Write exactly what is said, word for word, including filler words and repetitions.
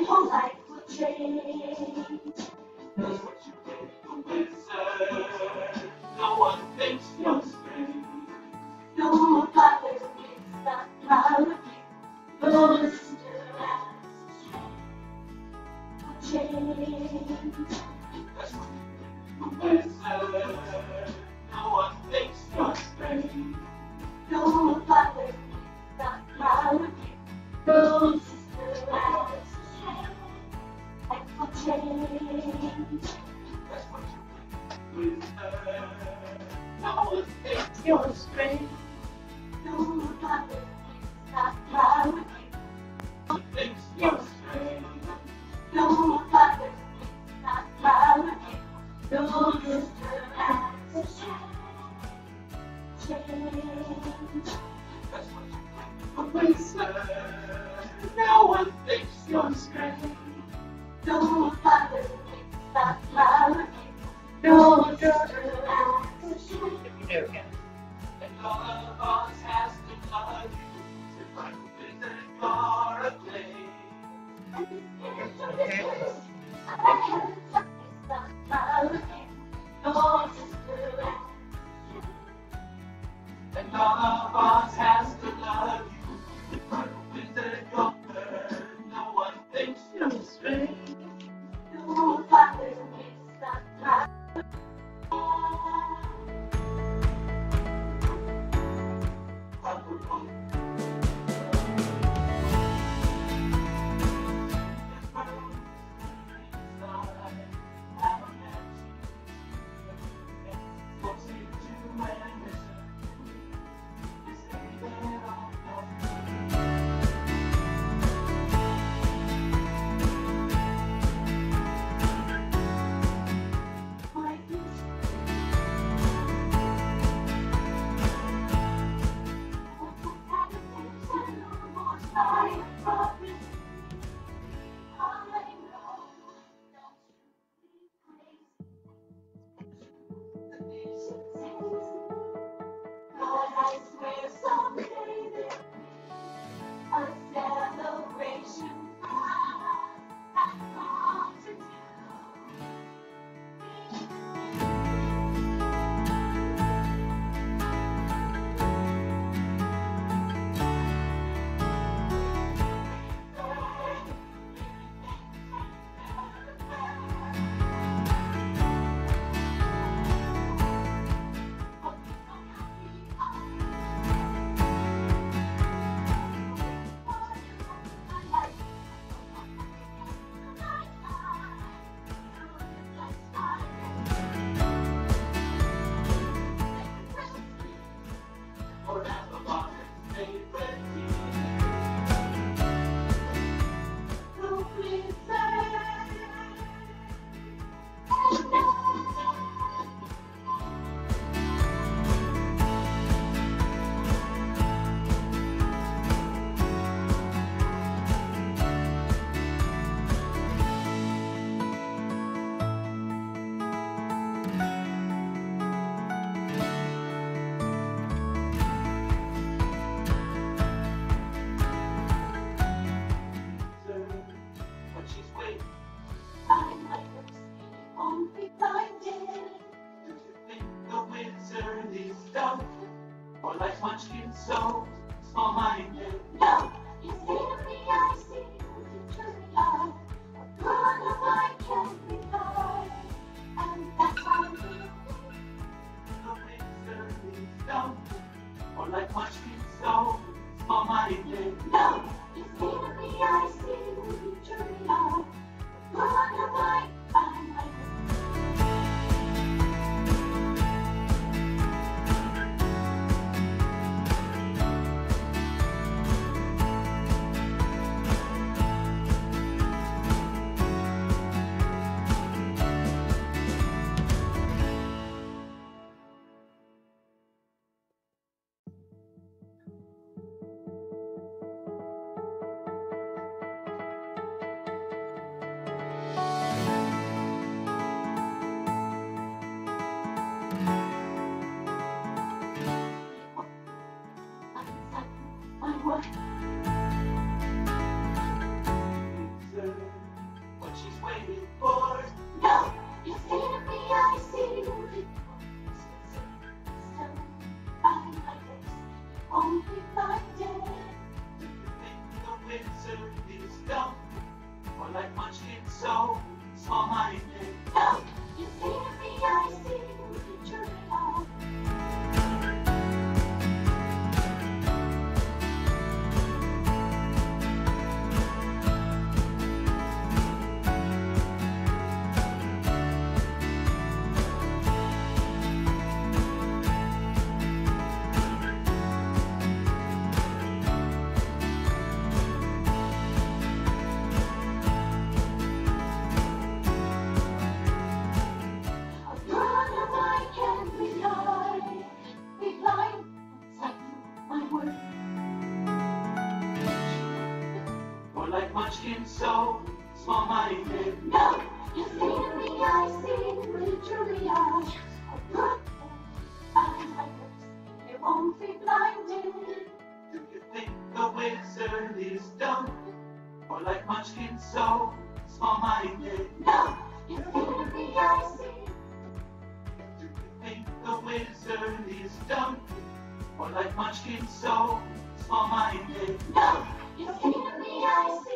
Your life will change. That's what you get from wizard. No one thinks you're strange. Your father is not proud of you. Your sister has changed. That's what you get from wizard. No one thinks you're strange. Your father is not proud of you. Your sister has changed. That's what you get from wizard. No one thinks you're strange. Your father is not proud of you. No one thinks you're strange. Your father is not proud of you. Your sister has changed. That's what you get from wizard. No one thinks you're strange. Your father is not proud of you. Your sister has changed. You do again. And all of us has to love you. If I visit for a play. Okay. And all of us has to love you. If I visit your bird, no one thinks you're strange. Your father is not proud. Or like munchkin so small-minded. No, you see me, I see you, truly are. One of I can be hard, and that's how you The wizard is dumb. Or like munchkin so small-minded. No, you see me, I see you, truly are. One of I can be hard. wizard is dumb, or like Munchkin so small-minded. No, you see me, I see the truth of. Like Munchkin so small-minded. No, you see me, I see with truly eyes. A good and my lips, they won't be blinded. Do you think the wizard is dumb, or like Munchkin so small-minded? No, you see me, I see. Do you think the wizard is dumb, or like Munchkin so small-minded? No, you see me, I see.